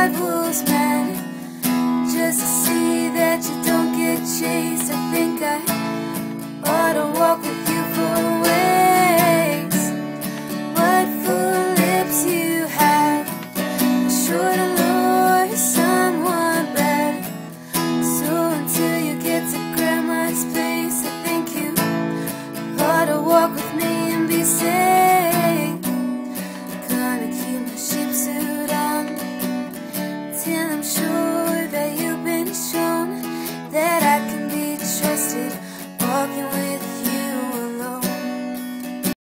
rivals, man, just to see that you don't get chased. I think I ought to walk with you.